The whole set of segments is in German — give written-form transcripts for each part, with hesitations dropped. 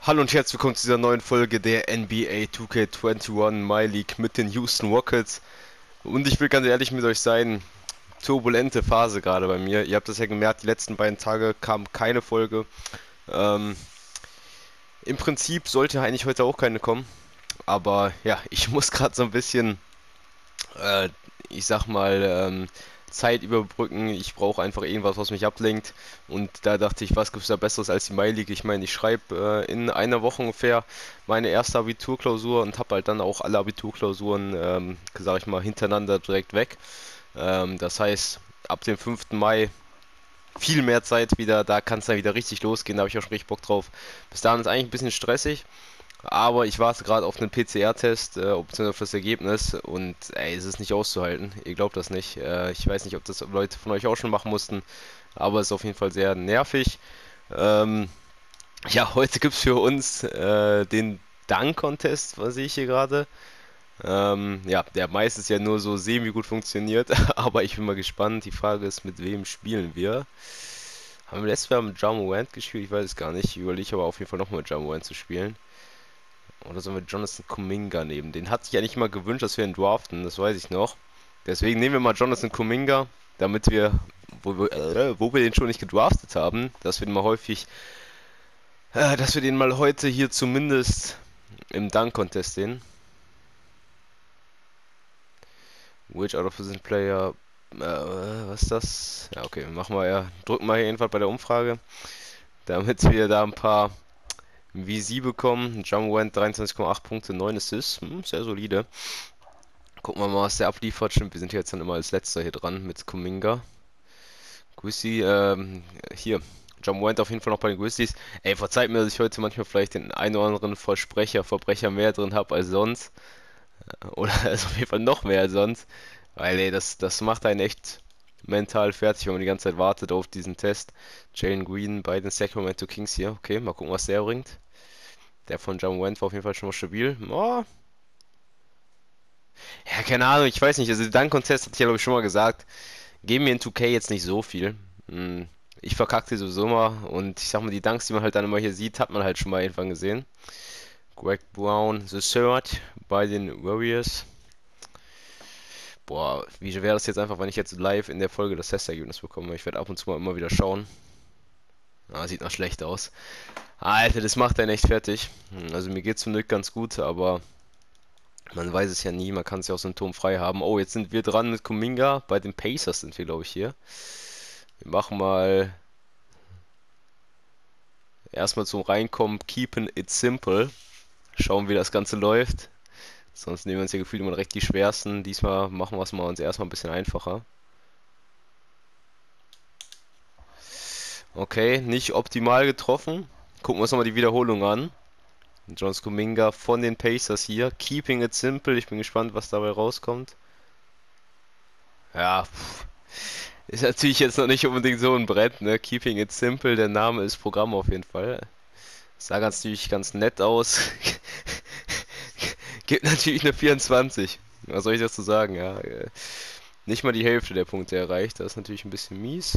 Hallo und herzlich willkommen zu dieser neuen Folge der NBA 2K21 My League mit den Houston Rockets. Und ich will ganz ehrlich mit euch sein, turbulente Phase gerade bei mir. Ihr habt das ja gemerkt, die letzten beiden Tage kam keine Folge. Ähm, Im Prinzip sollte eigentlich heute auch keine kommen. Aber ja, ich muss gerade so ein bisschen, äh, ich sag mal, Zeit überbrücken. Ich brauche einfach irgendwas, was mich ablenkt. Und da dachte ich, was gibt's da Besseres als die Mai League? Ich meine, ich schreibe in einer Woche ungefähr meine erste Abiturklausur und habe halt dann auch alle Abiturklausuren, sag ich mal, hintereinander direkt weg. Das heißt, ab dem 5. Mai viel mehr Zeit wieder, da kann es dann wieder richtig losgehen, da habe ich auch schon richtig Bock drauf. Bis dahin ist eigentlich ein bisschen stressig, aber ich warte gerade auf einen PCR-Test, beziehungsweise auf das Ergebnis und ey, es ist nicht auszuhalten. Ihr glaubt das nicht. Ich weiß nicht, ob das Leute von euch auch schon machen mussten, aber es ist auf jeden Fall sehr nervig. Ähm, ja, heute gibt es für uns den Dunk-Contest, was sehe ich hier gerade. Ja, der meistens ja nur so semi gut funktioniert, aber ich bin mal gespannt. Die Frage ist, mit wem spielen wir? Haben wir letztes Mal mit Ja Morant gespielt? Ich weiß es gar nicht. Ich überlege aber auf jeden Fall nochmal mit Ja Morant zu spielen. Oder sollen wir Jonathan Kuminga nehmen? Den hatte ich eigentlich mal gewünscht, dass wir ihn draften, das weiß ich noch. Deswegen nehmen wir mal Jonathan Kuminga, damit wir, wo wir den schon nicht gedraftet haben, dass wir den mal häufig, dass wir den mal heute hier zumindest im Dunk-Contest sehen. Which out of position player, was ist das? Ja, okay, machen wir ja, drücken wir hier jedenfalls bei der Umfrage, damit wir da ein paar VC bekommen. Jump Went 23,8 Punkte, 9 Assists, sehr solide. Gucken wir mal, was der abliefert. Stimmt, wir sind jetzt dann immer als letzter hier dran mit Kuminga. Grizzly, hier. John Went auf jeden Fall noch bei den Grizzlies. Ey, verzeiht mir, dass ich heute manchmal vielleicht den einen oder anderen Verbrecher mehr drin habe als sonst. Oder also auf jeden Fall noch mehr als sonst. Weil, ey, das macht einen echt mental fertig, wenn man die ganze Zeit wartet auf diesen Test. Jalen Green bei den Sacramento Kings hier. Okay, mal gucken, was der bringt. Der von John Went war auf jeden Fall schon mal stabil. Oh, ja, keine Ahnung, ich weiß nicht. Also, den Dunk-Contest hatte ich ja, glaube ich, schon mal gesagt. Geben mir in 2K jetzt nicht so viel. Ich verkacke die sowieso mal und ich sag mal, die Dunks, die man halt dann immer hier sieht, hat man halt schon mal irgendwann gesehen. Greg Brown, the Third bei den Warriors. Boah, wie wäre das jetzt einfach, wenn ich jetzt live in der Folge das Testergebnis bekomme? Ich werde ab und zu mal immer wieder schauen. Ah, sieht noch schlecht aus. Alter, das macht einen echt fertig. Also mir geht's zum Glück ganz gut, aber man weiß es ja nie, man kann es ja auch symptomfrei haben. Oh, jetzt sind wir dran mit Kuminga. Bei den Pacers sind wir, glaube ich, hier. Wir machen mal erstmal zum Reinkommen, keeping it simple. Schauen, wie das Ganze läuft. Sonst nehmen wir uns ja gefühlt immer direkt die schwersten. Diesmal machen wir es mal uns erstmal ein bisschen einfacher. Okay, nicht optimal getroffen. Gucken wir uns nochmal die Wiederholung an. Jones Kuminga von den Pacers hier. Keeping it simple. Ich bin gespannt, was dabei rauskommt. Ja, ist natürlich jetzt noch nicht unbedingt so ein Brett, ne? Keeping it simple, der Name ist Programm auf jeden Fall. Sah ganz natürlich ganz nett aus. Gibt natürlich eine 24. Was soll ich dazu sagen, ja? Nicht mal die Hälfte der Punkte erreicht. Das ist natürlich ein bisschen mies.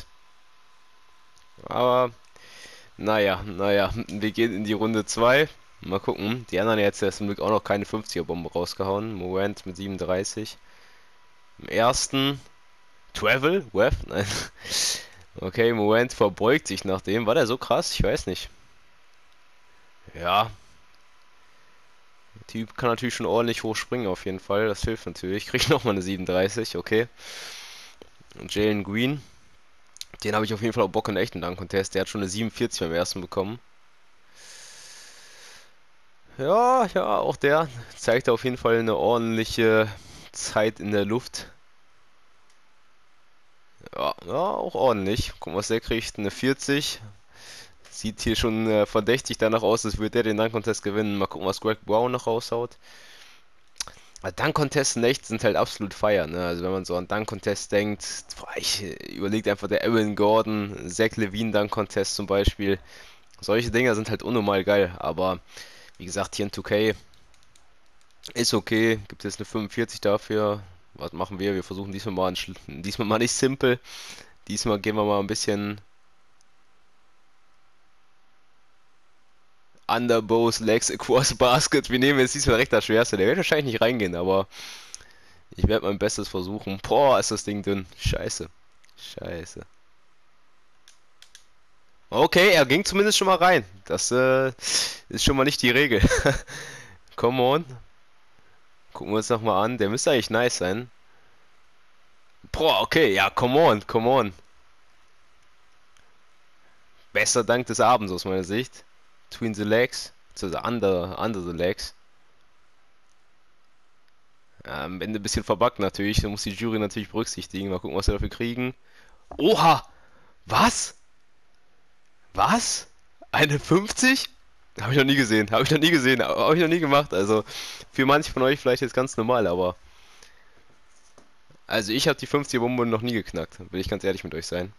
Aber naja, wir gehen in die Runde 2. Mal gucken. Die anderen jetzt zum Glück auch noch keine 50er-Bombe rausgehauen. Morant mit 37. Im ersten. Travel? Wef? Nein. Okay, Morant verbeugt sich nach dem. War der so krass? Ich weiß nicht. Ja, der Typ kann natürlich schon ordentlich hoch springen auf jeden Fall. Das hilft natürlich. Krieg nochmal eine 37, okay. Und Jalen Green. Den habe ich auf jeden Fall auch Bock in den echten Dunk-Contest. Der hat schon eine 47 beim ersten bekommen. Ja, auch der zeigt auf jeden Fall eine ordentliche Zeit in der Luft. Ja, auch ordentlich. Guck mal, was der kriegt. Eine 40. Sieht hier schon verdächtig danach aus, als würde der den Dunk-Contest gewinnen. Mal gucken, was Greg Brown noch raushaut. Dunk-Contests in echt sind halt absolut feiern. Ne? Also wenn man so an Dunk-Contest denkt, boah, ich überlege einfach der Aaron Gordon, Zach Levine Dunk-Contest zum Beispiel. Solche Dinger sind halt unnormal geil, aber wie gesagt, hier in 2K ist okay. Gibt jetzt eine 45 dafür. Was machen wir? Wir versuchen diesmal mal nicht simpel. Diesmal gehen wir mal ein bisschen Under both legs across basket. Wir nehmen jetzt diesmal recht das Schwerste. Der wird wahrscheinlich nicht reingehen, aber ich werde mein Bestes versuchen. Boah, ist das Ding dünn. Scheiße. Scheiße. Okay, er ging zumindest schon mal rein. Das ist schon mal nicht die Regel. Come on. Gucken wir uns nochmal an. Der müsste eigentlich nice sein. Boah, okay, ja, come on, come on. Bester Dank des Abends aus meiner Sicht. Between the legs. Also under the legs. Ja, am Ende ein bisschen verbuggt natürlich. Da muss die Jury natürlich berücksichtigen. Mal gucken, was wir dafür kriegen. Oha! Was? Was? Eine 50? Habe ich noch nie gesehen. Habe ich noch nie gesehen. Habe ich noch nie gemacht. Also für manche von euch vielleicht jetzt ganz normal, aber also ich habe die 50er Bombe noch nie geknackt. Will ich ganz ehrlich mit euch sein.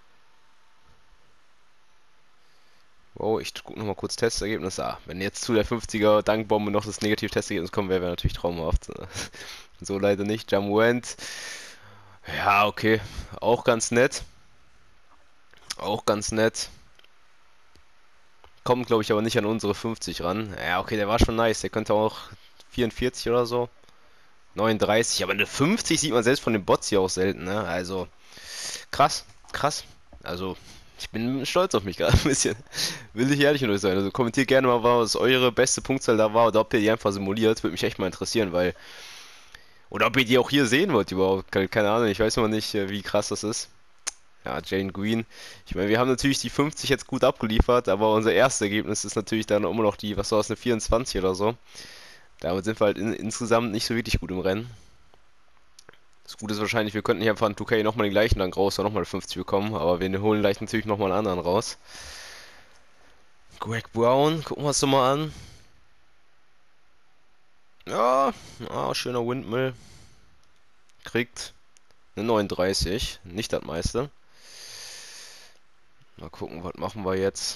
Wow, ich gucke nochmal kurz Testergebnis. Ah, wenn jetzt zu der 50er Dankbombe noch das Negativ-Testergebnis kommen, wäre natürlich traumhaft. So leider nicht. Jamwent. Ja, okay. Auch ganz nett. Auch ganz nett. Kommt, glaube ich, aber nicht an unsere 50 ran. Ja, okay, der war schon nice. Der könnte auch 44 oder so. 39, aber eine 50 sieht man selbst von den Bots hier auch selten, ne? Also, krass, krass. Also, ich bin stolz auf mich gerade ein bisschen. Will ich ehrlich mit euch sein. Also, kommentiert gerne mal, was eure beste Punktzahl da war oder ob ihr die einfach simuliert. Würde mich echt mal interessieren, weil. Oder ob ihr die auch hier sehen wollt überhaupt. Keine Ahnung, ich weiß noch nicht, wie krass das ist. Ja, Jane Green. Ich meine, wir haben natürlich die 50 jetzt gut abgeliefert, aber unser erstes Ergebnis ist natürlich dann immer noch die, was war das, eine 24 oder so. Damit sind wir halt insgesamt nicht so wirklich gut im Rennen. Das Gute ist wahrscheinlich, wir könnten hier einfach in 2K nochmal den gleichen Dank raus, oder nochmal 50 bekommen, aber wir holen gleich natürlich nochmal einen anderen raus. Greg Brown, gucken wir uns doch mal an. Ja, schöner Windmill. Kriegt eine 39, nicht das meiste. Mal gucken, was machen wir jetzt.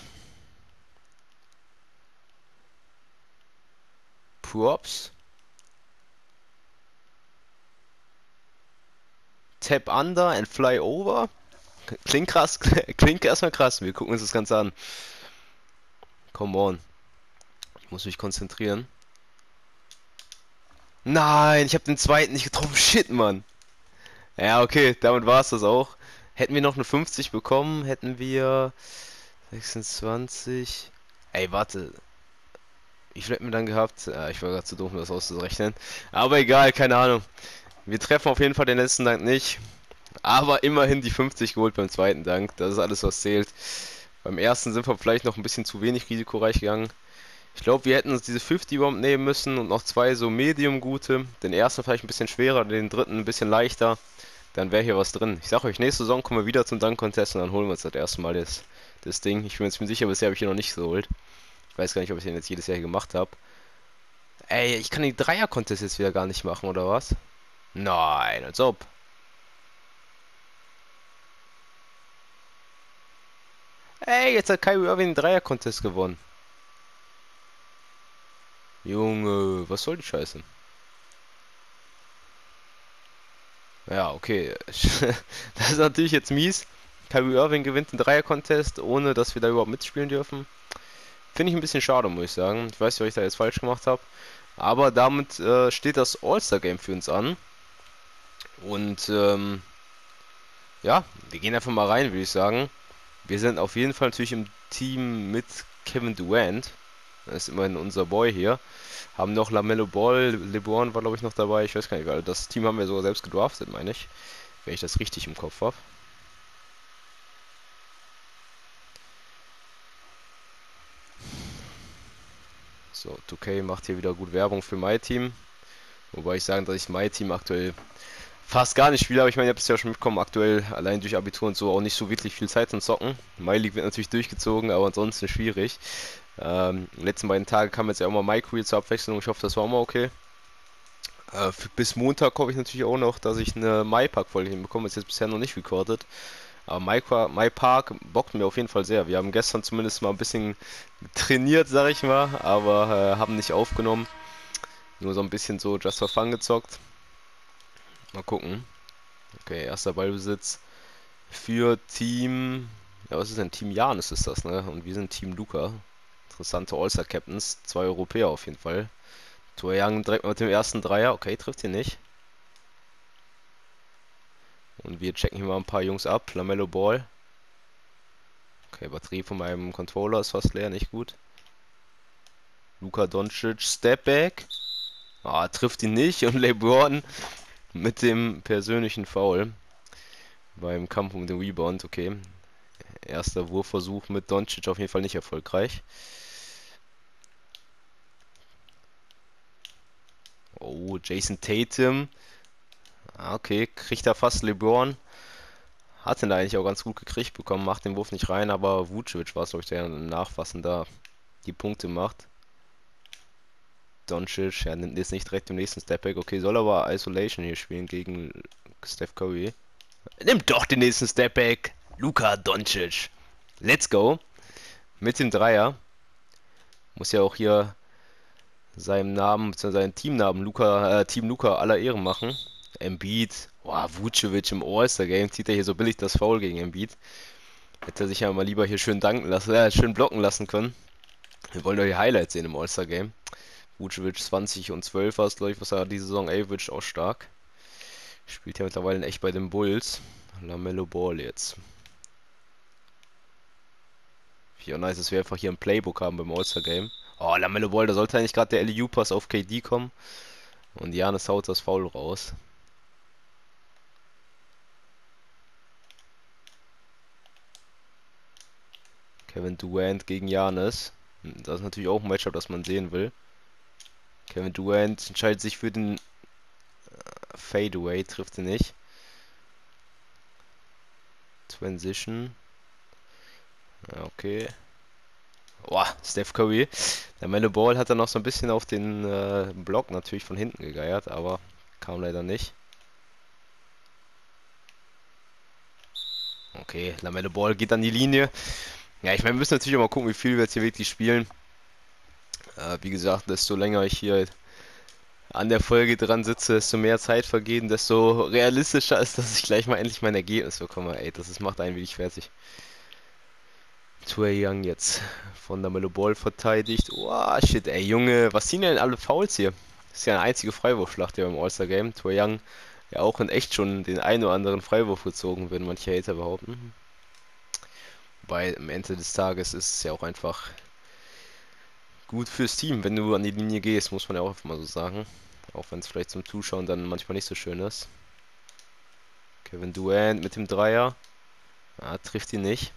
Props. Tap under and fly over. Klingt krass, klingt erstmal krass. Wir gucken uns das Ganze an. Come on. Ich muss mich konzentrieren. Nein, ich habe den zweiten nicht getroffen. Shit, Mann. Ja, okay, damit war es das auch. Hätten wir noch eine 50 bekommen, hätten wir 26. Ey, warte. Wie viel hätten wir dann gehabt? Ja, ich war gerade zu doof, um das auszurechnen. Aber egal, keine Ahnung. Wir treffen auf jeden Fall den letzten Dank nicht. Aber immerhin die 50 geholt beim zweiten Dank. Das ist alles, was zählt. Beim ersten sind wir vielleicht noch ein bisschen zu wenig risikoreich gegangen. Ich glaube, wir hätten uns diese 50 Bomb nehmen müssen und noch zwei so medium gute. Den ersten vielleicht ein bisschen schwerer, den dritten ein bisschen leichter. Dann wäre hier was drin. Ich sage euch, nächste Saison kommen wir wieder zum Dunk-Contest und dann holen wir uns das erste Mal das Ding. Ich bin mir jetzt sicher, bisher habe ich hier noch nicht geholt. Ich weiß gar nicht, ob ich den jetzt jedes Jahr hier gemacht habe. Ey, ich kann die Dreier-Contest jetzt wieder gar nicht machen, oder was? Nein, als ob. Ey, jetzt hat Kyrie Irving den Dreier-Contest gewonnen. Junge, was soll die Scheiße? Ja, okay. Das ist natürlich jetzt mies. Kyrie Irving gewinnt den Dreier-Contest, ohne dass wir da überhaupt mitspielen dürfen. Finde ich ein bisschen schade, muss ich sagen. Ich weiß nicht, was ich da jetzt falsch gemacht habe. Aber damit steht das All-Star-Game für uns an. Und ja, wir gehen einfach mal rein, würde ich sagen. Wir sind auf jeden Fall natürlich im Team mit Kevin Durant. Das ist immerhin unser Boy hier. Haben noch LaMelo Ball, LeBron war glaube ich noch dabei. Ich weiß gar nicht, weil das Team haben wir sogar selbst gedraftet, meine ich. Wenn ich das richtig im Kopf habe. So, 2K macht hier wieder gut Werbung für mein Team. Wobei ich sagen, dass ich mein Team aktuell fast gar nicht spiele, aber ich meine, ihr habt es ja schon mitbekommen, aktuell allein durch Abitur und so auch nicht so wirklich viel Zeit zum Zocken. My League wird natürlich durchgezogen, aber ansonsten schwierig. Die letzten beiden Tage kam jetzt ja auch mal MyCreel zur Abwechslung, ich hoffe, das war auch mal okay. Bis Montag hoffe ich natürlich auch noch, dass ich eine MyPark-Folge hinbekomme, ist jetzt bisher noch nicht recorded. Aber MyPark bockt mir auf jeden Fall sehr. Wir haben gestern zumindest mal ein bisschen trainiert, sag ich mal, aber haben nicht aufgenommen. Nur so ein bisschen so just for fun gezockt. Mal gucken. Okay, erster Ballbesitz für Team. Ja, was ist denn? Team Janis ist das, ne? Und wir sind Team Luca. Interessante All-Star-Captains. Zwei Europäer auf jeden Fall. Trae Young direkt mit dem ersten Dreier. Okay, trifft ihn nicht. Und wir checken hier mal ein paar Jungs ab. LaMelo Ball. Okay, Batterie von meinem Controller ist fast leer, nicht gut. Luka Doncic, Stepback. Ah, trifft ihn nicht. Und LeBron mit dem persönlichen Foul beim Kampf um den Rebound. Okay, erster Wurfversuch mit Doncic auf jeden Fall nicht erfolgreich. Oh, Jason Tatum. Ah, okay, kriegt er fast LeBron. Hat ihn da eigentlich auch ganz gut gekriegt bekommen, macht den Wurf nicht rein, aber Vucevic war es, glaube ich, der Nachfassen da die Punkte macht. Doncic, er nimmt jetzt nicht direkt im nächsten Stepback. Okay, soll aber Isolation hier spielen gegen Steph Curry. Nimmt doch den nächsten Stepback. Luka Doncic. Let's go. Mit dem Dreier. Muss ja auch hier seinem Namen, beziehungsweise seinem Teamnamen Team Luka aller Ehren machen. Embiid. Boah, Vucevic im All-Star-Game zieht er hier so billig das Foul gegen Embiid. Hätte er sich ja mal lieber hier schön schön blocken lassen können. Wir wollen doch die Highlights sehen im All-Star-Game. Vucevic 20 und 12 war es, glaube ich, was er diese Saison average, auch stark. Spielt ja mittlerweile echt bei den Bulls. LaMelo Ball jetzt. Ja, nice, dass wir einfach hier ein Playbook haben beim All-Star-Game. Oh, LaMelo Ball, da sollte eigentlich gerade der LU-Pass auf KD kommen. Und Giannis haut das Foul raus. Kevin Durant gegen Giannis. Das ist natürlich auch ein Matchup, das man sehen will. Kevin Durant entscheidet sich für den Fadeaway, trifft ihn nicht. Transition. Ja, okay. Boah, Steph Curry. Der Melo Ball hat dann noch so ein bisschen auf den Block natürlich von hinten gegeiert, aber kam leider nicht. Okay, LaMelo Ball geht an die Linie. Ja, ich meine, wir müssen natürlich auch mal gucken, wie viel wir jetzt hier wirklich spielen. Wie gesagt, desto länger ich hier an der Folge dran sitze, desto mehr Zeit vergehen, desto realistischer ist, dass ich gleich mal endlich mein Ergebnis bekomme. Ey, macht einen wirklich fertig. Trae Young jetzt von der LaMelo Ball verteidigt. Oh, shit, ey, Junge, was ziehen denn alle Fouls hier? Das ist ja eine einzige Freiwurfschlacht hier im All-Star-Game. Trae Young ja auch in echt schon den einen oder anderen Freiwurf gezogen, würden manche Hater behaupten. Wobei am Ende des Tages ist es ja auch einfach gut fürs Team, wenn du an die Linie gehst, muss man ja auch einfach mal so sagen. Auch wenn es vielleicht zum Zuschauen dann manchmal nicht so schön ist. Kevin Durant mit dem Dreier. Ah, trifft ihn nicht.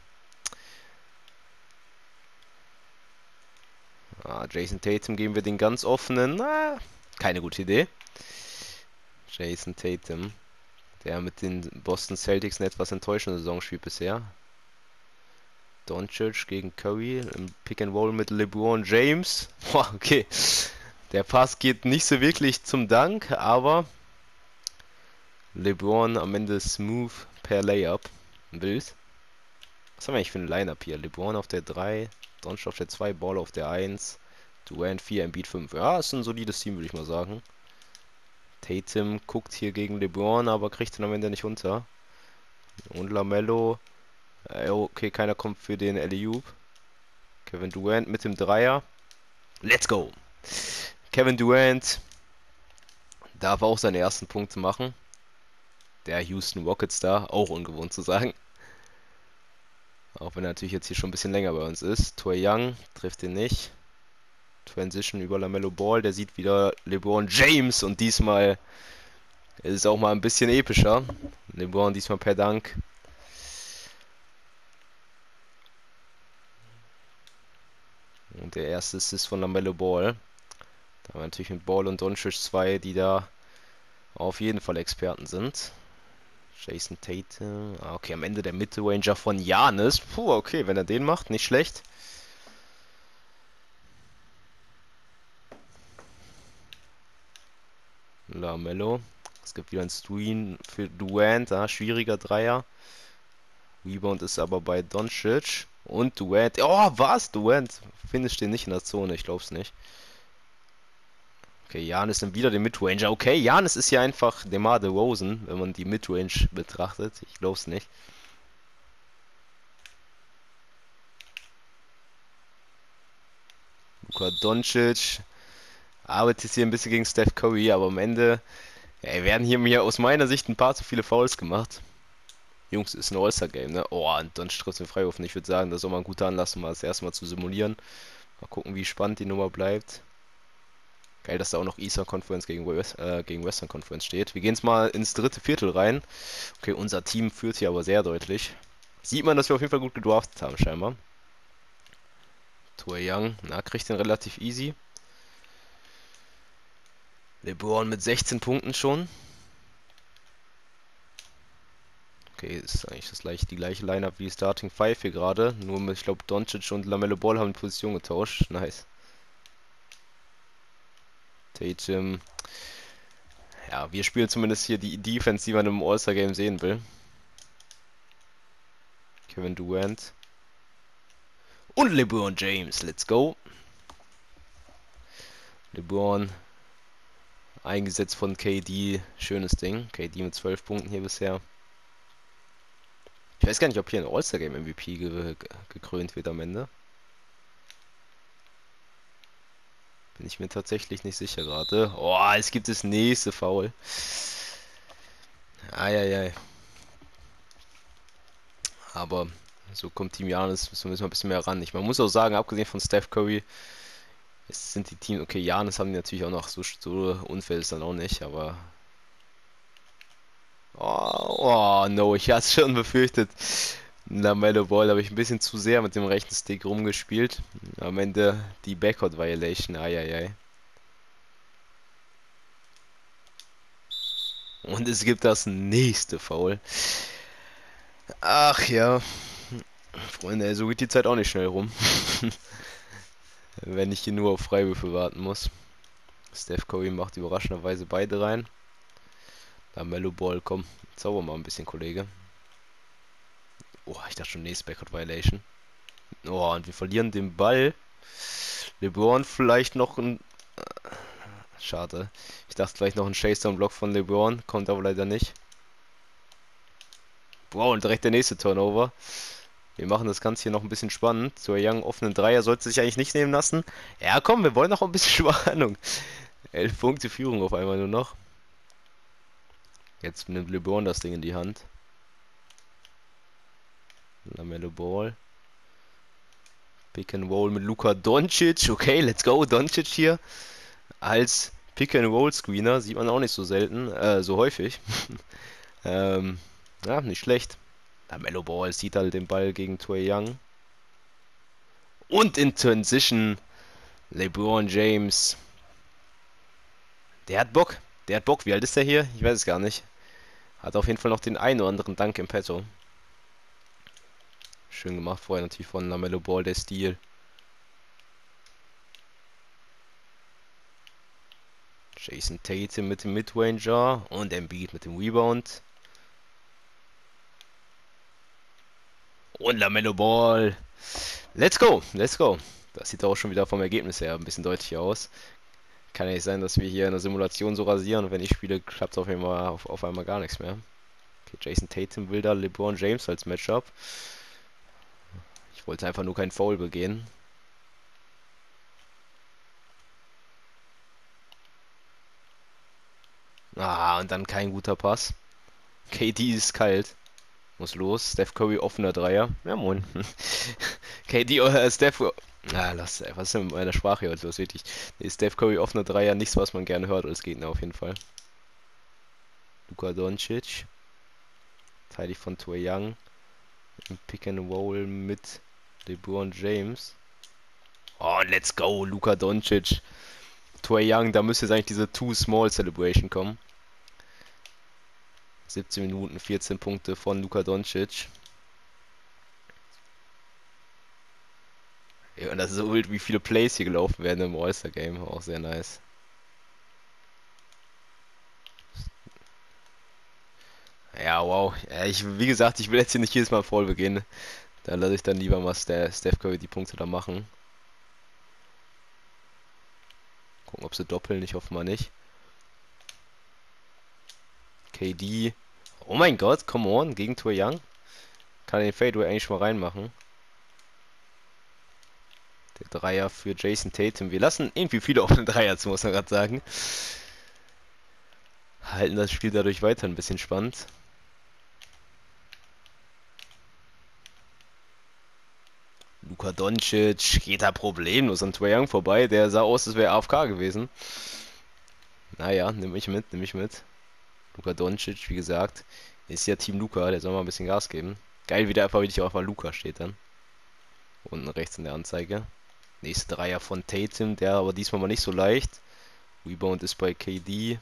Ah, Jason Tatum geben wir den ganz offenen. Ah, keine gute Idee. Jason Tatum, der mit den Boston Celtics eine etwas enttäuschende Saison spielt bisher. Doncic gegen Curry im Pick and Roll mit LeBron James. Boah, okay. Der Pass geht nicht so wirklich zum Dank, aber LeBron am Ende smooth per Layup. Wild. Was haben wir eigentlich für ein Lineup hier? LeBron auf der 3, Doncic auf der 2, Ball auf der 1, Durant 4, Embiid 5. Ja, ist ein solides Team, würde ich mal sagen. Tatum guckt hier gegen LeBron, aber kriegt ihn am Ende nicht unter. Und LaMelo. Okay, keiner kommt für den Alley-Oop. Kevin Durant mit dem Dreier. Let's go! Kevin Durant darf auch seine ersten Punkte machen. Der Houston Rockets da, auch ungewohnt zu sagen. Auch wenn er natürlich jetzt hier schon ein bisschen länger bei uns ist. Trae Young trifft ihn nicht. Transition über LaMelo Ball, der sieht wieder LeBron James und diesmal ist es auch mal ein bisschen epischer. LeBron diesmal per Dank. Und der erste ist von LaMelo Ball. Da haben wir natürlich mit Ball und Doncic zwei, die da auf jeden Fall Experten sind. Jason Tatum. Ah, okay, am Ende der Midranger von Giannis. Puh, okay, wenn er den macht, nicht schlecht. LaMelo. Es gibt wieder ein Screen für Durant. Ah, schwieriger Dreier. Rebound ist aber bei Doncic. Und Durant. Oh, was? Durant finisht den nicht in der Zone. Ich glaub's nicht. Okay, Giannis nimmt wieder den Midranger. Okay, Giannis ist hier einfach DeMar DeRozan, wenn man die Midrange betrachtet. Ich glaub's nicht. Luka Doncic arbeitet hier ein bisschen gegen Steph Curry, aber am Ende werden hier mir aus meiner Sicht ein paar zu viele Fouls gemacht. Jungs, ist ein All-Star-Game, ne? Oh, und Doncic trifft den Freiwurf. Ich würde sagen, das ist auch mal ein guter Anlass, um mal das erste Mal zu simulieren. Mal gucken, wie spannend die Nummer bleibt. Geil, dass da auch noch Eastern Conference gegen Western Conference steht. Wir gehen jetzt mal ins dritte Viertel rein. Okay, unser Team führt hier aber sehr deutlich. Sieht man, dass wir auf jeden Fall gut gedraftet haben, scheinbar. Trae Young, na, kriegt den relativ easy. LeBron mit 16 Punkten schon. Okay, ist eigentlich die gleiche Lineup wie Starting 5 hier gerade. Nur mit, ich glaube, Doncic und LaMelo Ball haben die Position getauscht. Nice. Tatum. Ja, wir spielen zumindest hier die Defense, die man im All-Star-Game sehen will. Kevin Durant. Und LeBron James. Let's go. LeBron. Eingesetzt von KD. Schönes Ding. KD mit 12 Punkten hier bisher. Ich weiß gar nicht, ob hier ein All-Star-Game MVP gekrönt wird am Ende. Bin ich mir tatsächlich nicht sicher gerade. Oh, es gibt das nächste Foul. Eieiei. Aber so kommt Team Giannis, müssen wir ein bisschen mehr ran. Man muss auch sagen, abgesehen von Steph Curry, es sind die Teams, okay, Giannis haben die natürlich auch noch, so unfair ist dann auch nicht, aber... Oh, no, ich hatte es schon befürchtet. LaMelo Ball habe ich ein bisschen zu sehr mit dem rechten Stick rumgespielt. Am Ende die Backcourt Violation, eieiei. Und es gibt das nächste Foul. Ach ja, Freunde, so geht die Zeit auch nicht schnell rum. Wenn ich hier nur auf Freiwürfe warten muss. Steph Curry macht überraschenderweise beide rein. LaMelo Ball, komm, zauber mal ein bisschen, Kollege. Oh, ich dachte schon, nächstes Backcourt Violation. Oh, und wir verlieren den Ball. LeBron vielleicht noch ein... Schade. Ich dachte vielleicht noch ein Chase-Down-Block von LeBron. Kommt aber leider nicht. Wow, und direkt der nächste Turnover. Wir machen das Ganze hier noch ein bisschen spannend. Trae Young offenen Dreier sollte sich eigentlich nicht nehmen lassen. Ja, komm, wir wollen noch ein bisschen Spannung. 11 Punkte Führung auf einmal nur noch. Jetzt nimmt LeBron das Ding in die Hand. LaMelo Ball. Pick and Roll mit Luka Doncic. Okay, let's go. Doncic hier als Pick and Roll Screener. Sieht man auch nicht so selten, so häufig. Ja, nicht schlecht. LaMelo Ball sieht halt den Ball gegen Trae Young. Und in Transition LeBron James. Der hat Bock. Der hat Bock. Wie alt ist der hier? Ich weiß es gar nicht. Hat auf jeden Fall noch den einen oder anderen Dank im Petto. Schön gemacht vorher natürlich von LaMelo Ball, der Stil. Jason Tatum mit dem Midranger und Embiid mit dem Rebound. Und LaMelo Ball. Let's go, let's go. Das sieht auch schon wieder vom Ergebnis her ein bisschen deutlicher aus. Kann ja nicht sein, dass wir hier in der Simulation so rasieren und wenn ich spiele, klappt es auf einmal gar nichts mehr. Okay, Jason Tatum will da LeBron James als Matchup. Ich wollte einfach nur keinen Foul begehen. Ah, und dann kein guter Pass. KD ist kalt. Muss los. Steph Curry offener Dreier. Ja, moin. KD, Steph... Ah, was ist denn mit meiner Sprache heute los? Wirklich. Nee, Steph Curry offener Dreier. Nichts, was man gerne hört als Gegner auf jeden Fall. Luka Doncic. Teilig von Trae Young. Im Pick and Roll mit LeBron James. Oh, let's go. Luka Doncic. Trae Young, da müsste jetzt eigentlich diese Too Small Celebration kommen. 17 Minuten, 14 Punkte von Luka Doncic. Ja, und das ist so wild, wie viele Plays hier gelaufen werden im All-Star-Game. Auch sehr nice. Ja, wow. Ja, wie gesagt, ich will jetzt hier nicht jedes Mal voll beginnen. Da lasse ich dann lieber mal Steph Curry die Punkte da machen. Gucken, ob sie doppeln. Ich hoffe mal nicht. KD. Oh mein Gott, come on. Gegen Trae Young. Kann den Fadeaway eigentlich schon mal reinmachen. Der Dreier für Jason Tatum. Wir lassen irgendwie viele offene Dreier zu, muss man gerade sagen. Halten das Spiel dadurch weiter ein bisschen spannend. Luka Doncic geht da problemlos an Trae Young vorbei. Der sah aus, als wäre AFK gewesen. Naja, nehme ich mit, nehme ich mit. Luka Doncic, wie gesagt, ist ja Team Luka. Der soll mal ein bisschen Gas geben. Geil, wie der einfach wirklich auch mal Luka steht dann. Unten rechts in der Anzeige. Nächste Dreier von Tatum, der aber diesmal mal nicht so leicht. Rebound ist bei KD.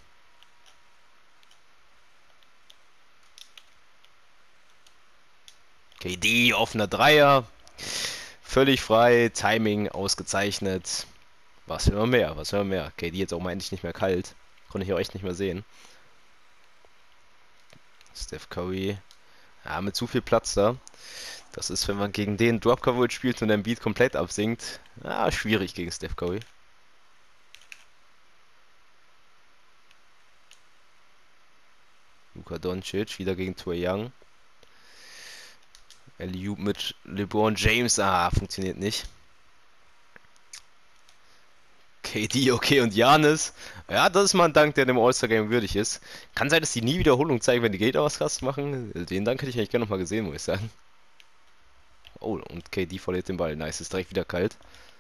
KD, offener Dreier. Völlig frei, Timing ausgezeichnet. Was will man mehr, was will man mehr. KD jetzt auch mal endlich nicht mehr kalt. Konnte ich auch echt nicht mehr sehen. Steph Curry. Ja, mit zu viel Platz da. Das ist, wenn man gegen den Drop Coverage spielt und der Beat komplett absinkt. Ja, schwierig gegen Steph Curry. Luka Doncic wieder gegen Trae Young. Alley-oop mit LeBron James. Ah, funktioniert nicht. KD, okay, und Giannis. Ja, das ist mal ein Dank, der dem All-Star-Game würdig ist. Kann sein, dass die nie Wiederholung zeigen, wenn die Gegner was krass machen. Den Dank hätte ich eigentlich gerne nochmal gesehen, muss ich sagen. Oh, und KD verliert den Ball. Nice, ist direkt wieder kalt.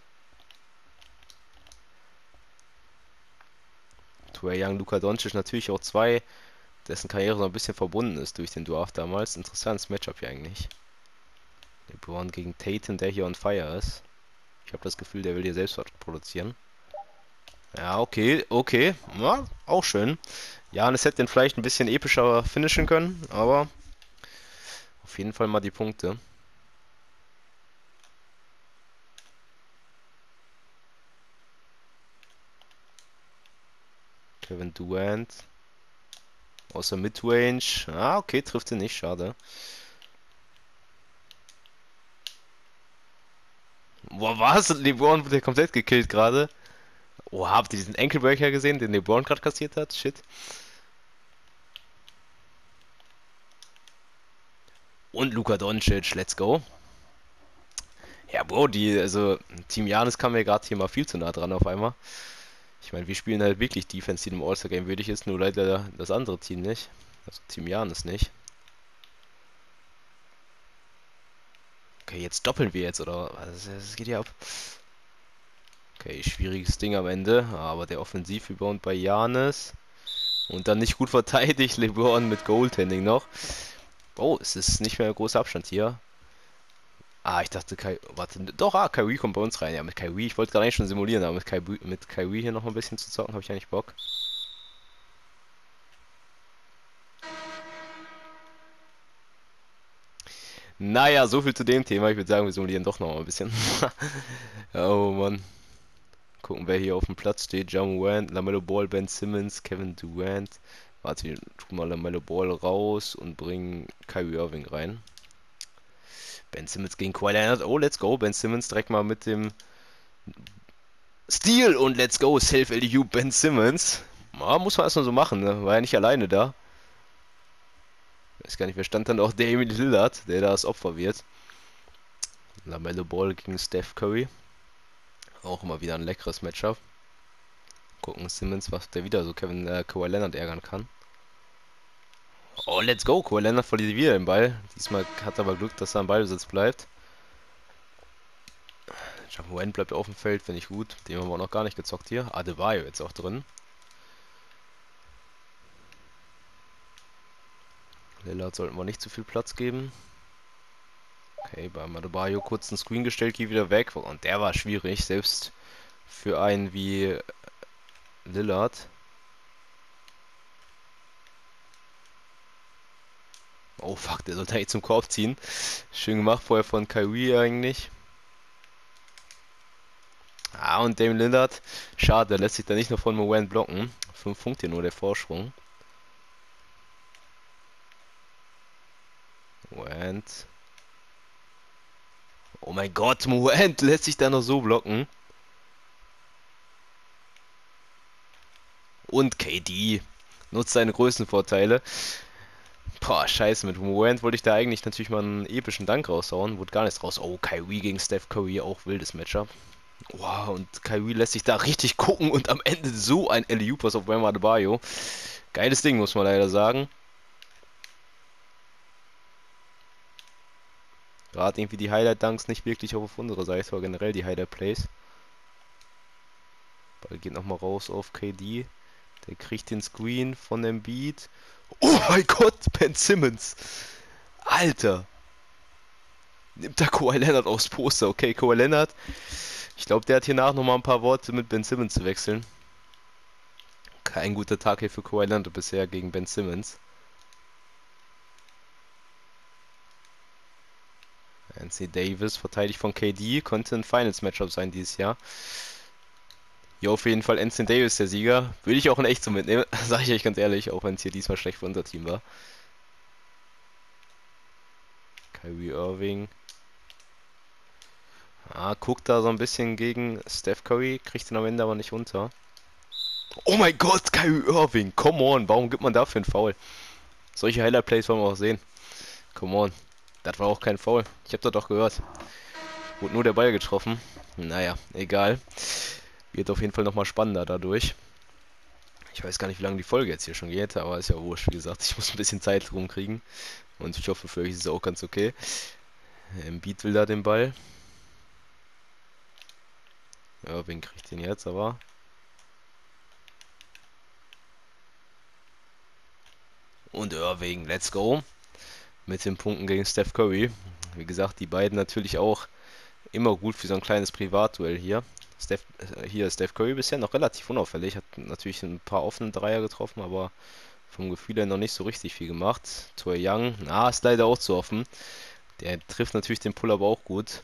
Trae Young, Luka Doncic natürlich auch zwei, dessen Karriere so ein bisschen verbunden ist durch den Draft damals. Interessantes Matchup hier eigentlich. LeBron gegen Tatum, der hier on fire ist. Ich habe das Gefühl, der will hier selbst was produzieren. Ja, okay, okay. Ja, auch schön. Giannis hätte den vielleicht ein bisschen epischer finishen können, aber auf jeden Fall mal die Punkte. Kevin Durant. Außer Midrange. Ah, okay, trifft ihn nicht, schade. Boah, was? LeBron wurde ja komplett gekillt gerade. Oh, habt ihr diesen Ankle-Breaker gesehen, den LeBron gerade kassiert hat? Shit. Und Luka Doncic, let's go. Ja, Bro, also Team Giannis kam mir gerade hier mal viel zu nah dran auf einmal. Ich meine, wir spielen halt wirklich Defense, die im All-Star-Game würdig ist, nur leider das andere Team nicht. Also Team Giannis nicht. Okay, jetzt doppeln wir jetzt, oder? Was geht hier ab? Okay, schwieriges Ding am Ende, aber der Offensiv-Rebound bei Giannis. Und dann nicht gut verteidigt, LeBron mit Goaltending noch. Oh, es ist nicht mehr ein großer Abstand hier. Ah, ich dachte, warte, doch, Kyrie kommt bei uns rein. Ja, mit Kyrie, ich wollte gerade eigentlich schon simulieren, aber mit Kyrie hier noch ein bisschen zu zocken, habe ich eigentlich Bock. Naja, so viel zu dem Thema. Ich würde sagen, wir simulieren doch noch mal ein bisschen. Oh Mann. Gucken, wer hier auf dem Platz steht. Ja Morant, LaMelo Ball, Ben Simmons, Kevin Durant. Warte, wir tun mal LaMelo Ball raus und bringen Kyrie Irving rein. Ben Simmons gegen Kawhi Leonard. Oh, let's go. Ben Simmons direkt mal mit dem Steal und let's go. Self-LU Ben Simmons. Ja, muss man erstmal so machen, ne? War ja nicht alleine da. Weiß gar nicht, wer stand dann auch Damian Lillard, der da das Opfer wird. LaMelo Ball gegen Steph Curry. Auch immer wieder ein leckeres Matchup. Gucken Simmons, was der wieder so Kawhi Leonard ärgern kann. Oh, let's go. Kawhi Leonard verliert wieder den Ball. Diesmal hat er aber Glück, dass er am Ballbesitz bleibt. Ja Morant bleibt auf dem Feld, finde ich gut. Den haben wir auch noch gar nicht gezockt hier. Adebayo jetzt auch drin. Lillard sollten wir nicht zu viel Platz geben. Okay, bei Adebayo kurz einen Screen gestellt, geht wieder weg. Und der war schwierig, selbst für einen wie Lillard. Oh fuck, der sollte eigentlich zum Korb ziehen. Schön gemacht vorher von Kyrie eigentlich. Ah, und Dame Lillard. Schade, der lässt sich da nicht noch von Morant blocken. 5 Punkte nur der Vorsprung. Morant. Oh mein Gott, Morant lässt sich da noch so blocken. Und KD nutzt seine Größenvorteile. Boah, scheiße, mit Morant wollte ich da eigentlich natürlich mal einen epischen Dank raushauen. Wurde gar nichts raus. Oh, Kyrie gegen Steph Curry, auch wildes Matchup. Wow, und Kyrie lässt sich da richtig gucken und am Ende so ein Alley-Oop auf Bam Adebayo. Geiles Ding, muss man leider sagen. Gerade irgendwie die Highlight-Dunks nicht wirklich auf unserer Seite, aber generell die Highlight-Plays. Ball geht nochmal raus auf KD. Der kriegt den Screen von Embiid. Oh mein Gott, Ben Simmons. Alter. Nimmt da Kawhi Leonard aufs Poster. Okay, Kawhi Leonard. Ich glaube, der hat hier nach nochmal ein paar Worte mit Ben Simmons zu wechseln. Kein guter Tag hier für Kawhi Leonard bisher gegen Ben Simmons. Anthony Davis, verteidigt von KD, konnte ein Finals-Matchup sein dieses Jahr. Ja, auf jeden Fall Anthony Davis der Sieger. Würde ich auch in echt so mitnehmen, sage ich euch ganz ehrlich, auch wenn es hier diesmal schlecht für unser Team war. Kyrie Irving. Guckt da so ein bisschen gegen Steph Curry, kriegt ihn am Ende aber nicht unter. Oh mein Gott, Kyrie Irving, come on, warum gibt man dafür einen Foul? Solche Highlight-Plays wollen wir auch sehen. Come on, das war auch kein Foul. Ich habe das doch gehört. Wurde nur der Ball getroffen. Naja, egal. Wird auf jeden Fall nochmal spannender dadurch. Ich weiß gar nicht, wie lange die Folge jetzt hier schon geht, aber ist ja wurscht, wie gesagt. Ich muss ein bisschen Zeit rumkriegen. Und ich hoffe, für euch ist es auch ganz okay. Embiid will da den Ball. Irving kriegt den jetzt aber. Und Irving, let's go. Mit den Punkten gegen Steph Curry. Wie gesagt, die beiden natürlich auch immer gut für so ein kleines Privatduell hier. Hier ist Steph Curry bisher noch relativ unauffällig. Hat natürlich ein paar offene Dreier getroffen, aber vom Gefühl her noch nicht so richtig viel gemacht. Trae Young, ist leider auch zu offen. Der trifft natürlich den Pull aber auch gut.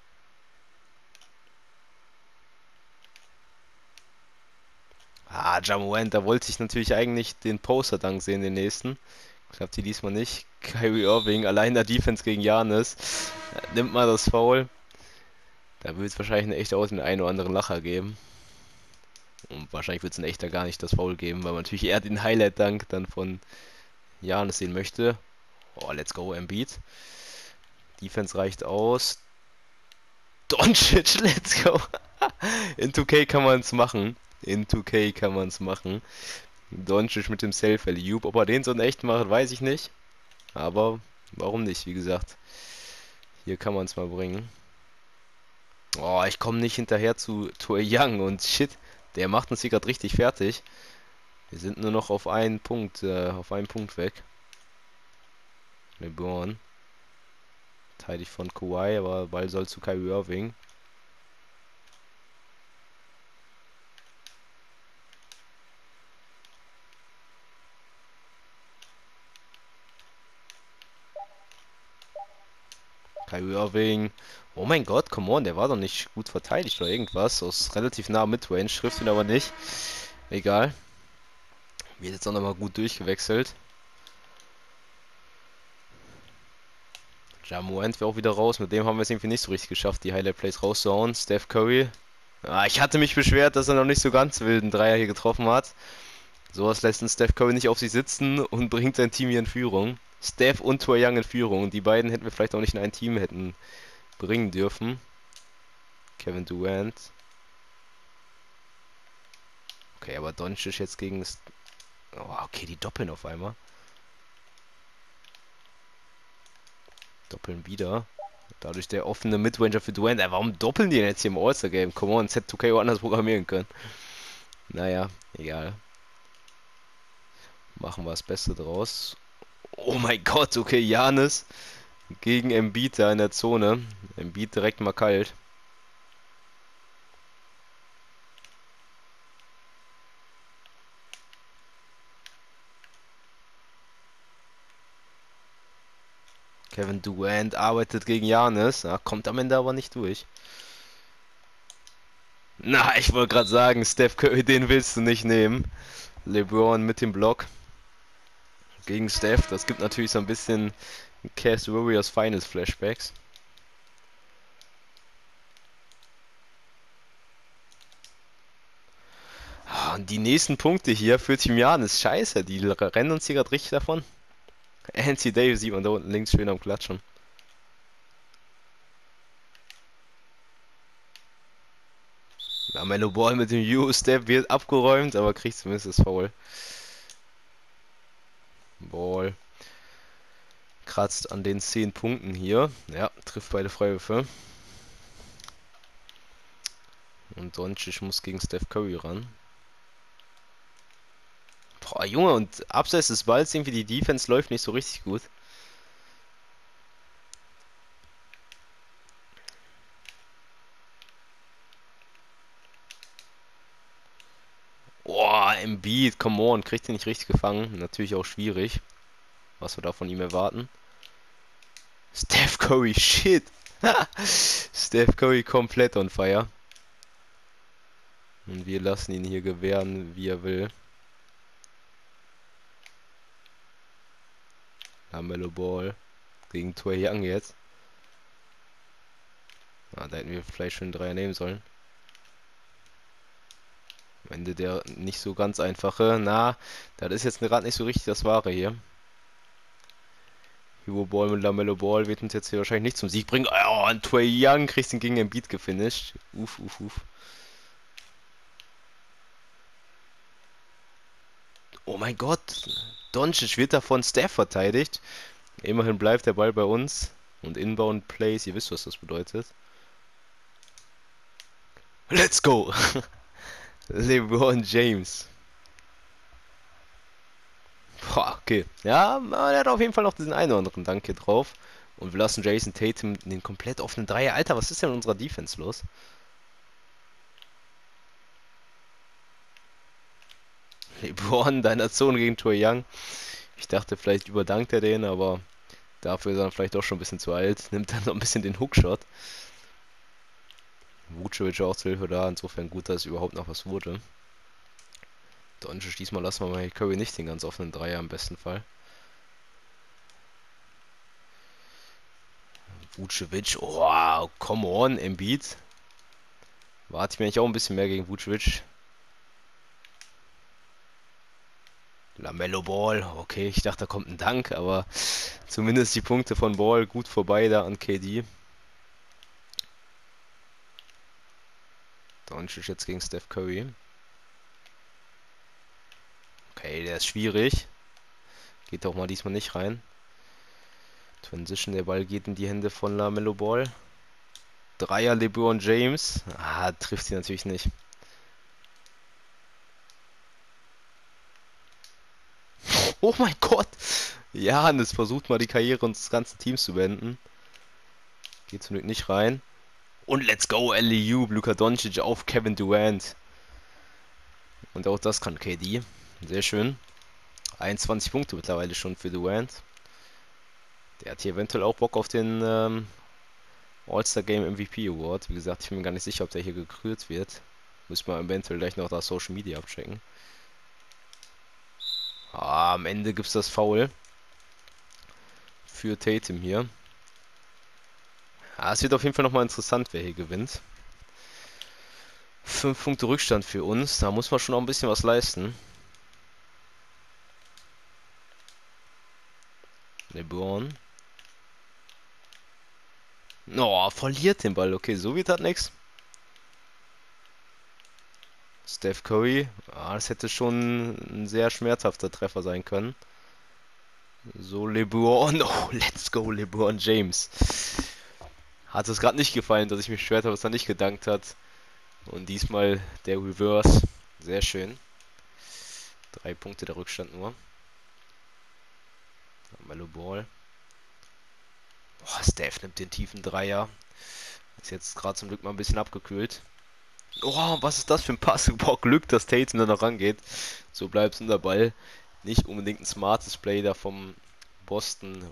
Ja Morant, da wollte ich natürlich eigentlich den Poster-Dunk sehen, den nächsten. Klappt hier diesmal nicht. Kyrie Irving, allein der Defense gegen Giannis. Nimmt mal das Foul. Da wird es wahrscheinlich eine echte aus mit einen oder anderen Lacher geben. Und wahrscheinlich wird es ein echter gar nicht das Foul geben, weil man natürlich eher den Highlight-Dunk dann von Giannis sehen möchte. Oh, let's go, Embiid. Defense reicht aus. Doncic, let's go. In 2K kann man es machen. In 2K kann man es machen. Doncic mit dem Self-Alley-Oop. Ob er den so in echt macht, weiß ich nicht. Aber warum nicht, wie gesagt. Hier kann man es mal bringen. Oh, ich komme nicht hinterher zu Trae Young und shit, der macht uns hier gerade richtig fertig. Wir sind nur noch auf einen Punkt weg. LeBron. Verteidigt von Kawhi, aber Ball soll zu Kyrie Irving. Kyrie Irving. Oh mein Gott, come on, der war doch nicht gut verteidigt oder irgendwas. Aus relativ nah Midrange, trifft ihn aber nicht. Egal. Wird jetzt auch nochmal gut durchgewechselt. Ja, Morant wäre auch wieder raus. Mit dem haben wir es irgendwie nicht so richtig geschafft, die Highlight Plays rauszuhauen. Steph Curry. Ich hatte mich beschwert, dass er noch nicht so ganz wilden Dreier hier getroffen hat. Sowas lässt Steph Curry nicht auf sich sitzen und bringt sein Team hier in Führung. Steph und Trae Young in Führung. Und die beiden hätten wir vielleicht auch nicht in ein Team hätten bringen dürfen. Kevin Durant. Okay, aber Doncic jetzt gegen... Oh, okay, die doppeln auf einmal. Doppeln wieder. Dadurch der offene Midranger für Durant. Warum doppeln die denn jetzt hier im All-Star-Game? Come on, Z2K woanders programmieren können. Naja, egal. Machen wir das Beste draus. Oh mein Gott, okay, Giannis gegen Embiid da in der Zone. Embiid direkt mal kalt. Kevin Durant arbeitet gegen Giannis. Kommt am Ende aber nicht durch. Ich wollte gerade sagen, Steph Curry, den willst du nicht nehmen. LeBron mit dem Block gegen Steph. Das gibt natürlich so ein bisschen Cavs Warriors Finals Flashbacks. Und die nächsten Punkte hier für Team Giannis. Scheiße, die rennen uns hier gerade richtig davon. Anthony Davis sieht man da unten links schön am Klatschen. LaMelo Ball mit dem U-Step wird abgeräumt, aber kriegt zumindest das Foul. Ball kratzt an den 10 Punkten hier. Ja, trifft beide Freiwürfe. Und Doncic muss gegen Steph Curry ran. Boah, Junge, und abseits des Balls irgendwie die Defense läuft nicht so richtig gut. Boah, Embiid, come on, kriegt ihn nicht richtig gefangen. Natürlich auch schwierig, was wir da von ihm erwarten. Steph Curry, shit. Steph Curry komplett on fire. Und wir lassen ihn hier gewähren, wie er will. LaMelo Ball gegen Trae Young jetzt. Ah, da hätten wir vielleicht schon einen Dreier nehmen sollen. Am Ende der nicht so ganz einfache. Na, das ist jetzt gerade nicht so richtig das Wahre hier. Hugo Ball mit LaMelo Ball wird uns jetzt hier wahrscheinlich nicht zum Sieg bringen. Oh, und Trae Young kriegt ihn gegen den Beat gefinisht. Uff, uff, uff. Oh mein Gott. Doncic wird da von Steph verteidigt. Immerhin bleibt der Ball bei uns. Und Inbound Plays, ihr wisst, was das bedeutet. Let's go! LeBron James. Boah, okay. Ja, er hat auf jeden Fall noch diesen einen oder anderen Dank hier drauf. Und wir lassen Jason Tatum den komplett offenen Dreier. Alter, was ist denn in unserer Defense los? LeBron, deiner Zone gegen Trae Young. Ich dachte, vielleicht überdankt er den, aber dafür ist er dann vielleicht auch schon ein bisschen zu alt. Nimmt dann noch ein bisschen den Hookshot. Vucevic auch zur Hilfe da. Insofern gut, dass es überhaupt noch was wurde. Doncic, diesmal lassen wir mal Curry nicht den ganz offenen Dreier im besten Fall. Vucevic, oh, come on, Embiid. Warte ich mir eigentlich auch ein bisschen mehr gegen Vucevic. LaMelo Ball, okay, ich dachte, da kommt ein Dank, aber zumindest die Punkte von Ball gut vorbei da an KD. Doncic jetzt gegen Steph Curry. Okay, der ist schwierig. Geht auch mal diesmal nicht rein. Transition, der Ball geht in die Hände von LaMelo Ball. Dreier LeBron James. Ah, trifft sie natürlich nicht. Oh mein Gott! Janis versucht mal die Karriere unseres ganzen Teams zu beenden. Geht zum Glück nicht rein. Und let's go, LEU, Luka Doncic auf Kevin Durant. Und auch das kann KD. Sehr schön. 21 Punkte mittlerweile schon für Durant. Der hat hier eventuell auch Bock auf den All-Star Game MVP Award. Wie gesagt, ich bin mir gar nicht sicher, ob der hier gekürt wird. Müssen wir eventuell gleich noch da Social Media abchecken. Ah, am Ende gibt es das Foul für Tatum hier. Ah, es wird auf jeden Fall nochmal interessant, wer hier gewinnt. 5 Punkte Rückstand für uns. Da muss man schon noch ein bisschen was leisten. LeBron. Oh, verliert den Ball. Okay, so wird das nichts. Steph Curry. Ah, das hätte schon ein sehr schmerzhafter Treffer sein können. So, LeBron. Oh, let's go, LeBron James. Hat es gerade nicht gefallen, dass ich mich beschwert habe, was er nicht gedankt hat. Und diesmal der Reverse. Sehr schön. 3 Punkte der Rückstand nur. Melo Ball. Oh, Steph nimmt den tiefen Dreier. Ist jetzt gerade zum Glück mal ein bisschen abgekühlt. Oh, was ist das für ein Pass? Boah, Glück, dass Tatum da noch rangeht. So bleibt es unter Ball. Nicht unbedingt ein smartes Play da vom Boston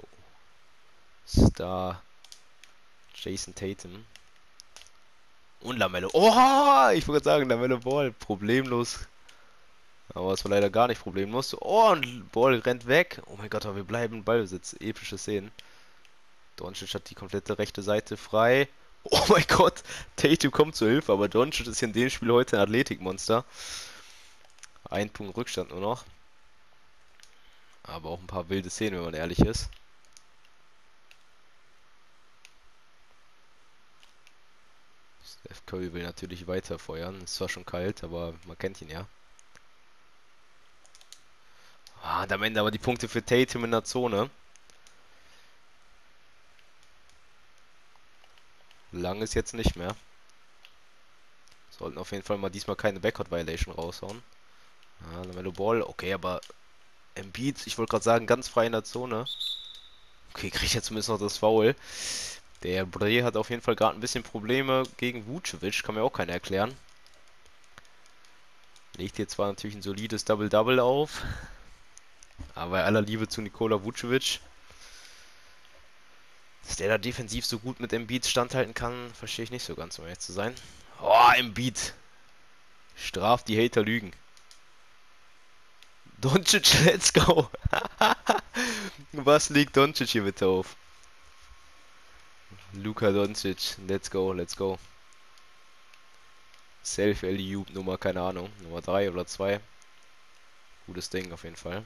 Star Jason Tatum. Und LaMelo. Oh, ich wollte sagen, LaMelo Ball. Problemlos. Aber es war leider gar nicht problemlos. Oh, und Ball rennt weg. Oh mein Gott, aber wir bleiben Ballbesitz. Epische Szenen. Doncic hat die komplette rechte Seite frei. Oh mein Gott, Tatum kommt zur Hilfe, aber Doncic ist in dem Spiel heute ein Athletikmonster. Ein Punkt Rückstand nur noch. Aber auch ein paar wilde Szenen, wenn man ehrlich ist. Steph Curry will natürlich weiter feuern. Ist zwar schon kalt, aber man kennt ihn ja. Ah, und am Ende aber die Punkte für Tatum in der Zone. Lang ist jetzt nicht mehr. Sollten auf jeden Fall mal diesmal keine Backcourt-Violation raushauen. Ah, LaMelo Ball, okay, aber Embiid, ich wollte gerade sagen, ganz frei in der Zone. Okay, kriegt jetzt zumindest noch das Foul. Der Bre hat auf jeden Fall gerade ein bisschen Probleme gegen Vucevic, kann mir auch keiner erklären. Legt hier zwar natürlich ein solides Double-Double auf, aber bei aller Liebe zu Nikola Vucevic, dass der da defensiv so gut mit Embiid standhalten kann, verstehe ich nicht so ganz, um ehrlich zu sein. Oh, Embiid. Straft die Hater Lügen. Doncic, let's go. Was legt Doncic hier bitte auf? Luka Doncic, let's go, let's go. Self-Alley-Oop Nummer, keine Ahnung, Nummer 3 oder 2. Gutes Ding auf jeden Fall.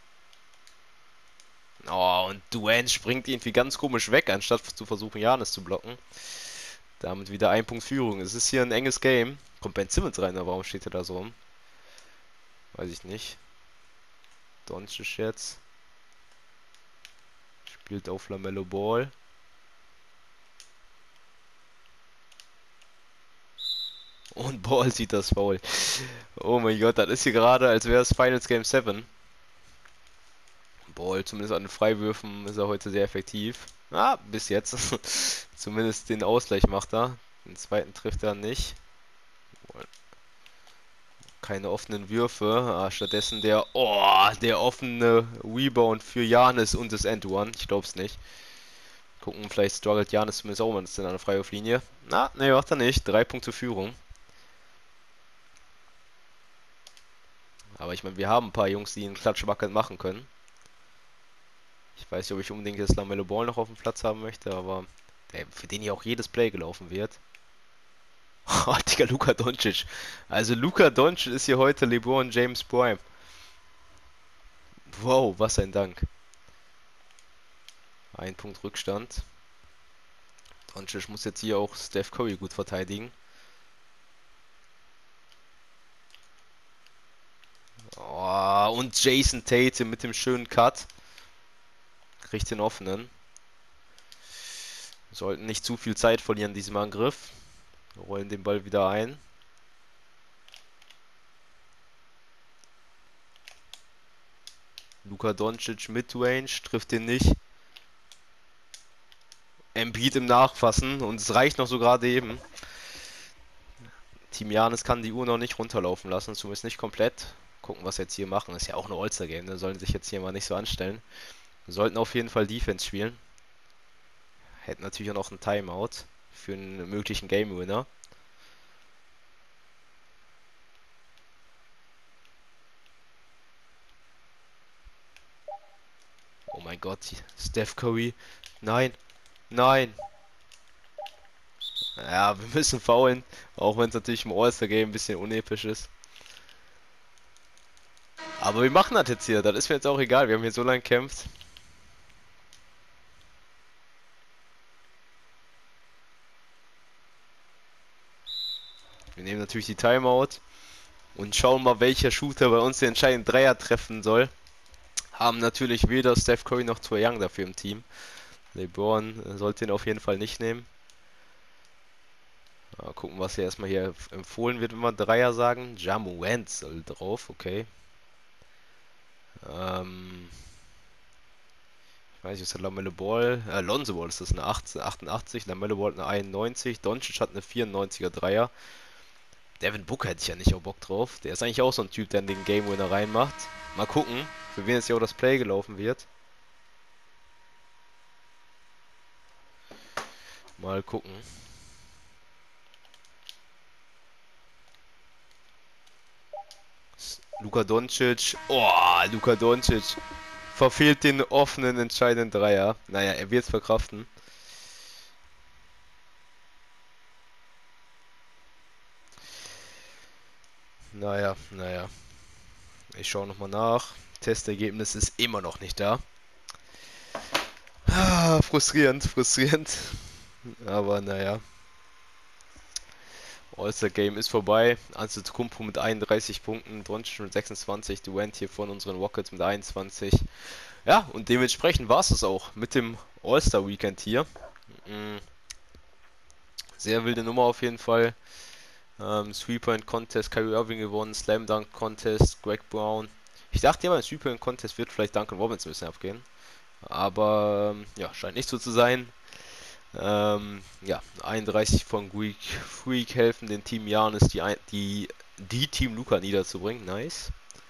Oh, und Dwayne springt irgendwie ganz komisch weg, anstatt zu versuchen, Giannis zu blocken. Damit wieder ein Punkt Führung. Es ist hier ein enges Game. Kommt Ben Simmons rein, aber warum steht er da so rum? Weiß ich nicht. Doncic jetzt. Spielt auf LaMelo Ball. Und Ball sieht das Foul. Oh mein Gott, das ist hier gerade, als wäre es Finals Game 7. Ball, zumindest an den Freiwürfen ist er heute sehr effektiv. Ah, bis jetzt. Zumindest den Ausgleich macht er. Den zweiten trifft er nicht. Keine offenen Würfe. Ah, stattdessen der offene Rebound für Giannis und das End-One. Ich glaube es nicht. Gucken, vielleicht struggelt Giannis zumindest auch mal an der Freiwurflinie. Na, ne, macht er nicht. 3 Punkte Führung. Aber ich meine, wir haben ein paar Jungs, die einen Klatschwackeln machen können. Ich weiß nicht, ob ich unbedingt jetzt LaMelo Ball noch auf dem Platz haben möchte, aber für den ja auch jedes Play gelaufen wird. Oh, Digga, Luka Doncic. Also Luka Doncic ist hier heute LeBron James Prime. Wow, was ein Dank. Ein Punkt Rückstand. Doncic muss jetzt hier auch Steph Curry gut verteidigen. Oh, und Jason Tatum mit dem schönen Cut. Kriegt den offenen. Sollten nicht zu viel Zeit verlieren in diesem Angriff. Wir rollen den Ball wieder ein. Luka Doncic Midrange, trifft den nicht. Embiid im Nachfassen und es reicht noch so gerade eben. Team Giannis kann die Uhr noch nicht runterlaufen lassen, zumindest nicht komplett. Gucken, was sie jetzt hier machen. Ist ja auch ein All-Star-Game, da sollen sich jetzt hier mal nicht so anstellen. Wir sollten auf jeden Fall Defense spielen. Hätten natürlich auch noch einen Timeout für einen möglichen Game-Winner. Oh mein Gott, Steph Curry. Nein, nein. Ja, wir müssen foulen, auch wenn es natürlich im All-Star-Game ein bisschen unepisch ist. Aber wir machen das jetzt hier, das ist mir jetzt auch egal, wir haben hier so lange gekämpft. Wir nehmen natürlich die Timeout und schauen mal, welcher Shooter bei uns den entscheidenden Dreier treffen soll. Haben natürlich weder Steph Curry noch Trae Young dafür im Team. LeBron sollte ihn auf jeden Fall nicht nehmen. Mal gucken, was hier erstmal hier empfohlen wird, wenn wir Dreier sagen. Ja Morant soll drauf, okay. Ich weiß nicht, ist der LaMelo Ball, Lonzo Ball ist das eine 88, LaMelo Ball eine 91, Doncic hat eine 94er Dreier. Devin Booker hätte ich ja nicht auch Bock drauf. Der ist eigentlich auch so ein Typ, der in den Game Winner reinmacht. Mal gucken, für wen jetzt hier auch das Play gelaufen wird. Mal gucken. Luka Doncic. Oh, Luka Doncic. Verfehlt den offenen, entscheidenden Dreier. Naja, er wird es verkraften. Naja. Ich schaue nochmal nach. Testergebnis ist immer noch nicht da. Frustrierend. Aber naja. All-Star Game ist vorbei. Antetokounmpo mit 31 Punkten, Doncic mit 26, Durant hier von unseren Rockets mit 21. Ja, und dementsprechend war es das auch mit dem All-Star Weekend hier. Mm, Sehr wilde Nummer auf jeden Fall. Three-Point-Contest, Kyrie Irving gewonnen, Slam-Dunk-Contest, Greg Brown. Ich dachte ja, beim Three-Point-Contest wird vielleicht Duncan Robinson ein bisschen abgehen. Aber ja, scheint nicht so zu sein. Ja, 31 von Greek Freak helfen den Team Giannis die Team Luka niederzubringen. Nice.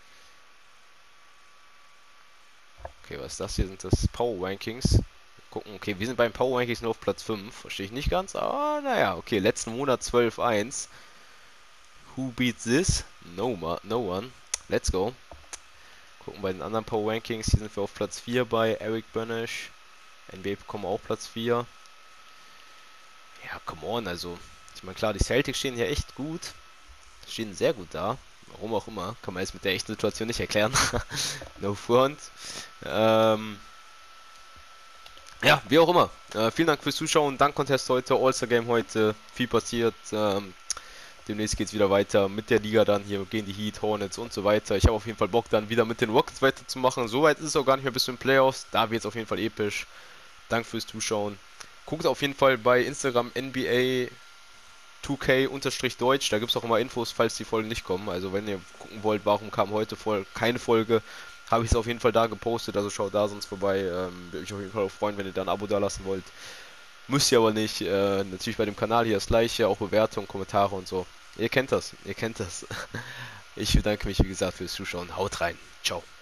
Okay, was ist das hier? Sind das Power Rankings? Gucken, okay, wir sind beim Power Rankings nur auf Platz 5. Verstehe ich nicht ganz, aber naja, okay, letzten Monat 12-1. Who beats this? No one. Let's go. Gucken bei den anderen Power Rankings. Hier sind wir auf Platz 4 bei Eric Bönisch. NBA bekommen auch Platz 4. Ja, come on, also. Ich meine, klar, die Celtics stehen hier echt gut. Stehen sehr gut da. Warum auch immer. Kann man jetzt mit der echten Situation nicht erklären. No front. Ja, wie auch immer. Vielen Dank fürs Zuschauen. Dank-Contest heute, All-Star Game heute. Viel passiert. Demnächst geht es wieder weiter mit der Liga dann. Hier gehen die Heat, Hornets und so weiter. Ich habe auf jeden Fall Bock dann wieder mit den Rockets weiterzumachen. Soweit ist es auch gar nicht mehr bis zu den Playoffs. Da wird es auf jeden Fall episch. Danke fürs Zuschauen. Guckt auf jeden Fall bei Instagram NBA 2K-Deutsch. Da gibt es auch immer Infos, falls die Folgen nicht kommen. Also wenn ihr gucken wollt, warum kam heute keine Folge, habe ich es auf jeden Fall da gepostet. Also schaut da sonst vorbei. Würde mich auf jeden Fall auch freuen, wenn ihr da ein Abo da lassen wollt. Müsst ihr aber nicht. Natürlich bei dem Kanal hier das gleiche, auch Bewertungen, Kommentare und so. Ihr kennt das, ihr kennt das. Ich bedanke mich, wie gesagt, fürs Zuschauen. Haut rein. Ciao.